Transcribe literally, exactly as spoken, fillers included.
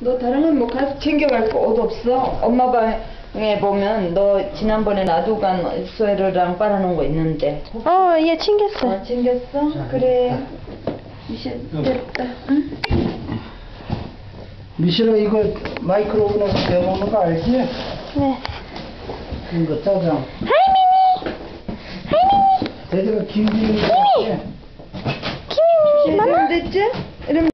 너 다른 건 뭐 가서 챙겨갈 거 옷 없어? 엄마 방에 보면 너 지난번에 놔두고 간 스웨터랑 빨아놓은 거 있는데. 어, 얘 챙겼어. 어, 챙겼어? 그래. 이제 됐다. 응? 미실아 이거 마이크로오븐에서 데워먹는 거 알지? 네. 이거 짜장. 하이 미니. 하이 미니. 대대가 김비빔. 김이. 김이 미니. 마마. 됐지? 이러면